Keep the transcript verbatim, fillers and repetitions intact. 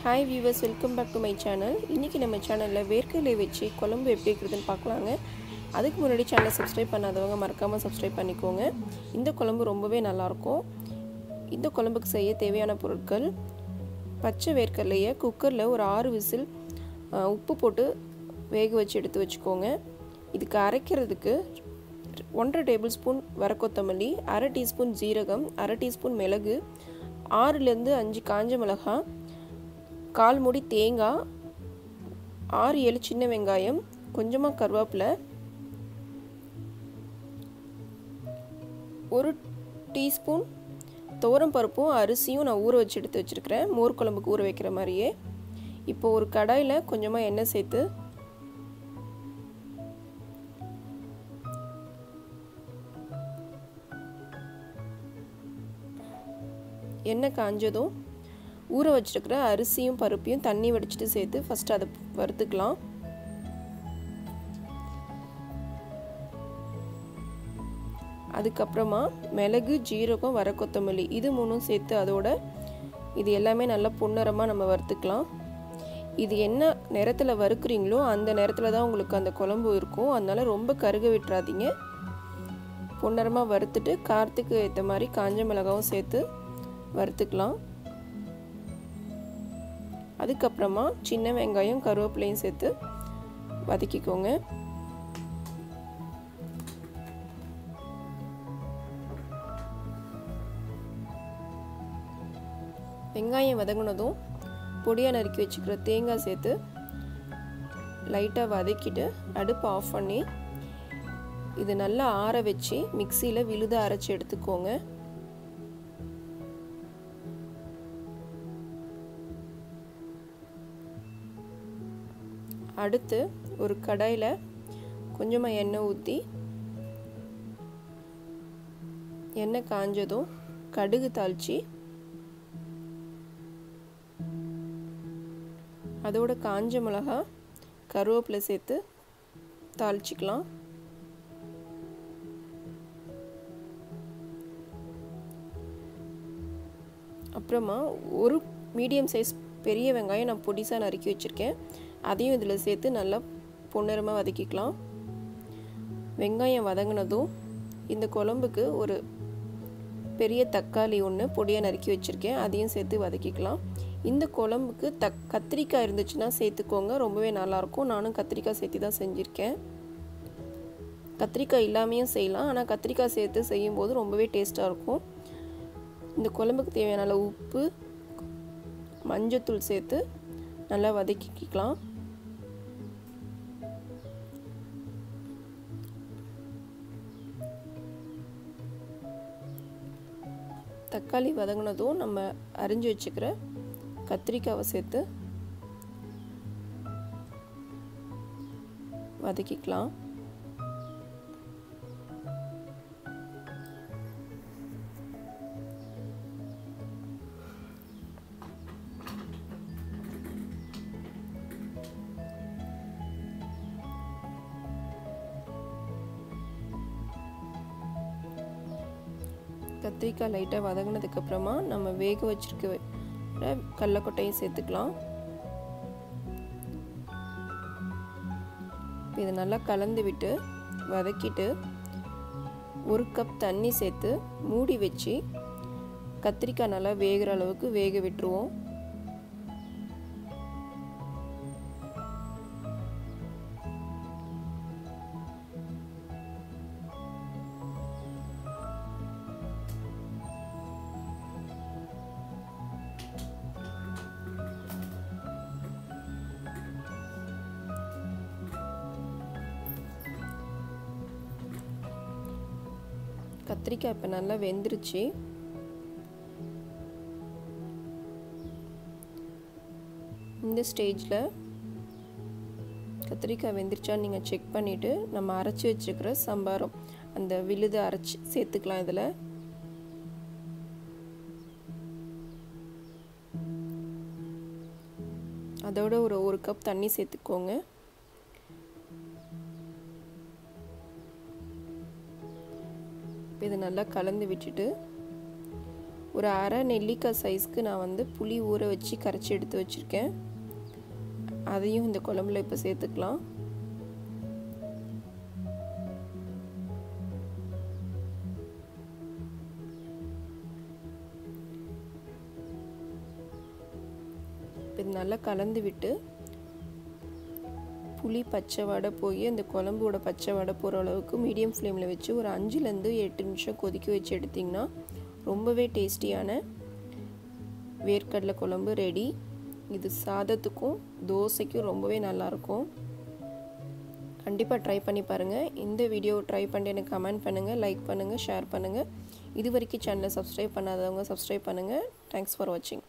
Hi viewers, welcome back to my channel. இன்னைக்கு நம்ம சேனல்ல வேர்க்கடலை வெச்சு குழம்பு எப்படி இருக்குதுன்னு பார்க்கலாங்க. அதுக்கு முன்னாடி சேனலை சப்ஸ்கிரைப் பண்ணாதவங்க மறக்காம சப்ஸ்கிரைப் பண்ணிக்கோங்க. இந்த குழம்பு ரொம்பவே நல்லா இருக்கும். இந்த குழம்புக்கு செய்ய தேவையான பொருட்கள்: பச்சை வேர்க்கடலையை குக்கர்ல ஒரு ஆறு விசில் உப்பு போட்டு வேக வச்சு எடுத்து வச்சுக்கோங்க. இதுக்கு அரைக்கிறதுக்கு ஒன்றரை டேபிள் ஸ்பூன் வரக்கொத்தமல்லி, அரை டீஸ்பூன் ஜீரகம், அரை டீஸ்பூன் மிளகு, ஆறுலேருந்து அஞ்சு காஞ்ச மிளகாய், கால் மூடி தேங்காய், ஆறு ஏழு சின்ன வெங்காயம், கொஞ்சமாக கருவேப்பிலை, ஒரு டீஸ்பூன் துவரம் பருப்பும் அரிசியும் நான் ஊற வச்சு எடுத்து வச்சுருக்கிறேன், மோர் குழம்புக்கு ஊற வைக்கிற மாதிரியே. இப்போ ஒரு கடாயில் கொஞ்சமாக எண்ணெய் சேர்த்து எண்ணெய் காஞ்சதும் ஊற வச்சிருக்கிற அரிசியும் பருப்பையும் தண்ணி வடிச்சிட்டு சேர்த்து ஃபஸ்ட்டு அதை வறுத்துக்கலாம். அதுக்கப்புறமா மிளகு, ஜீரகம், வரக்கொத்தமல்லி இது மூணும் சேர்த்து அதோட இது எல்லாமே நல்லா பொன்னிறமாக நம்ம வறுத்துக்கலாம். இது என்ன நேரத்தில் வறுக்குறீங்களோ அந்த நேரத்தில் தான் உங்களுக்கு அந்த குழம்பு இருக்கும். அதனால ரொம்ப கருக விட்டுறாதீங்க. பொன்னிறமாக வறுத்துட்டு காரத்துக்கு ஏற்ற மாதிரி காஞ்ச மிளகாவும் சேர்த்து வறுத்துக்கலாம். அதுக்கப்புறமா சின்ன வெங்காயம், கருவேப்பிலையும் சேர்த்து வதக்கிக்கோங்க. வெங்காயம் வதங்கினதும் பொடியாக நறுக்கி வச்சுக்கிற தேங்காய் சேர்த்து லைட்டாக வதக்கிட்டு அடுப்பை ஆஃப் பண்ணி இது நல்லா ஆற வச்சு மிக்சியில் விழுத அரைச்சி எடுத்துக்கோங்க. அடுத்து ஒரு கடாயில் கொஞ்சமாக எண்ணெய் ஊற்றி எண்ணெய் காஞ்சதும் கடுகு தாளித்து அதோட காஞ்ச மிளகாய், கருவேப்பிலை சேர்த்து தாளிச்சிக்கலாம். அப்புறமா ஒரு மீடியம் சைஸ் பெரிய வெங்காயம் நான் பொடிசாக நறுக்கி வச்சுருக்கேன், அதையும் இதில் சேர்த்து நல்லா பொன்னிறமாக வதக்கிக்கலாம். வெங்காயம் வதங்கினதும் இந்த குழம்புக்கு ஒரு பெரிய தக்காளி ஒன்று பொடியாக நறுக்கி வச்சுருக்கேன், அதையும் சேர்த்து வதக்கிக்கலாம். இந்த குழம்புக்கு தக் கத்திரிக்காய் இருந்துச்சுன்னா சேர்த்துக்கோங்க, ரொம்பவே நல்லாயிருக்கும். நானும் கத்திரிக்காய் சேர்த்து தான் செஞ்சுருக்கேன். கத்திரிக்காய் இல்லாமையும் செய்யலாம், ஆனால் கத்திரிக்காய் சேர்த்து செய்யும்போது ரொம்பவே டேஸ்ட்டாக இருக்கும். இந்த குழம்புக்கு தேவையான அளவு உப்பு, மஞ்சத்தூள் சேர்த்து நல்லா வதக்கிக்கலாம். தக்காளி வதங்கினதும் நம்ம அரிஞ்சு வச்சுக்கிற கத்திரிக்காவை சேர்த்து வதக்கிக்கலாம். கத்திரிக்காய் லைட்டாக வதங்கினதுக்கப்புறமா நம்ம வேக வச்சிருக்க கடலைக்கொட்டையும் சேர்த்துக்கலாம். இதை நல்லா கலந்து விட்டு வதக்கிட்டு ஒரு கப் தண்ணி சேர்த்து மூடி வச்சு கத்திரிக்காய் நல்லா வேகிற அளவுக்கு வேக விட்டுருவோம். கத்திரிக்காய் இப்போ நல்லா வெந்துருச்சு. இந்த ஸ்டேஜில் கத்திரிக்காய் வெந்துருச்சான்னு நீங்கள் செக் பண்ணிவிட்டு நம்ம அரைச்சி வச்சுக்கிற சம்பாரம் அந்த விழுதை அரைச்சி சேர்த்துக்கலாம். இதில் அதோட ஒரு ஒரு கப் தண்ணி சேர்த்துக்கோங்க. இதை நல்லா கலந்து விட்டுட்டு ஒரு அரை நெல்லிக்காய் சைஸ்க்கு நான் வந்து புளி ஊற வச்சு கரைச்சி எடுத்து வச்சுருக்கேன். அதையும் இந்த குழம்புல இப்போ சேர்த்துக்கலாம். இது நல்லா கலந்து விட்டு புளி பச்சை வடை போய் அந்த குழம்போட பச்சை வடை போகிற அளவுக்கு மீடியம் ஃப்ளேமில் வச்சு ஒரு அஞ்சுலேருந்து எட்டு நிமிஷம் கொதிக்க வச்சு எடுத்திங்கன்னா ரொம்பவே டேஸ்டியான வேர்க்கடலை குழம்பு ரெடி. இது சாதத்துக்கும் தோசைக்கும் ரொம்பவே நல்லாயிருக்கும். கண்டிப்பாக ட்ரை பண்ணி பாருங்கள். இந்த வீடியோ ட்ரை பண்ணி எனக்கு கமெண்ட் பண்ணுங்கள், லைக் பண்ணுங்கள், ஷேர் பண்ணுங்கள். இது வரைக்கும் சேனலை சப்ஸ்கிரைப் பண்ணாதவங்க சப்ஸ்கிரைப் பண்ணுங்கள். தேங்க்ஸ் ஃபார் வாட்சிங்.